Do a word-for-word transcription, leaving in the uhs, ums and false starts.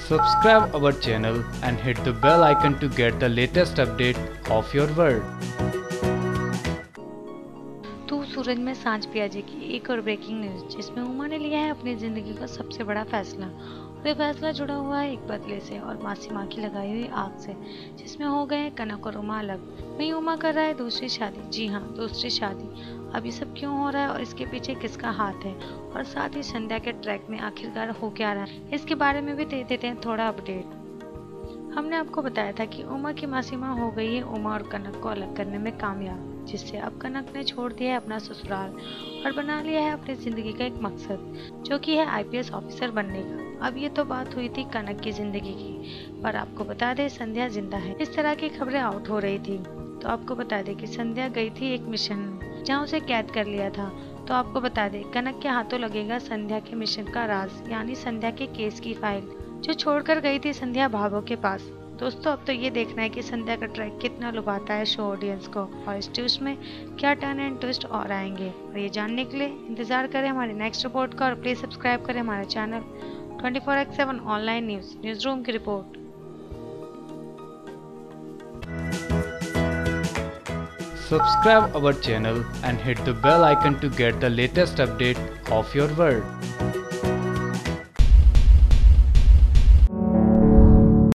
Subscribe our channel and hit the bell icon to get the latest update of your world. तू सूरज में सांझ पियाजे की एक और ब्रेकिंग न्यूज, जिसमें उमा ने लिया है अपनी जिंदगी का सबसे बड़ा फैसला। और ये फैसला जुड़ा हुआ है एक बदले से और मासी माँ की लगाई हुई आग से, जिसमें हो गए कनक और उमा अलग। वहीं उमा कर रहा है दूसरी शादी। जी हाँ, दूसरी शादी। अब ये सब क्यों हो रहा है और इसके पीछे किसका हाथ है, और साथ ही संध्या के ट्रैक में आखिरकार हो क्या रहा है, इसके बारे में भी दे देते हैं थोड़ा अपडेट। हमने आपको बताया था कि उमा की मासी माँ हो गई है उमा और कनक को अलग करने में कामयाब, जिससे अब कनक ने छोड़ दिया है अपना ससुराल और बना लिया है अपनी जिंदगी का एक मकसद, जो कि है आई पी एस ऑफिसर बनने का। अब ये तो बात हुई थी कनक की जिंदगी की, पर आपको बता दें संध्या जिंदा है, इस तरह की खबरें आउट हो रही थी। तो आपको बता दें कि संध्या गई थी एक मिशन में, जहाँ उसे कैद कर लिया था। तो आपको बता दें कनक के हाथों लगेगा संध्या के मिशन का राज, यानी संध्या के केस की फाइल, जो छोड़कर गई थी संध्या भाभो के पास। दोस्तों, अब तो ये देखना है कि संध्या का ट्रैक कितना लुभाता है शो ऑडियंस को, और इस ट्विस्ट में क्या टर्न एंड ट्विस्ट और आएंगे। और ये जानने के लिए इंतजार करें हमारी नेक्स्ट रिपोर्ट का, और प्लीज सब्सक्राइब करें हमारे channel twenty four x seven online news news room की रिपोर्ट। Subscribe our channel and hit the bell icon to get the latest update of your world.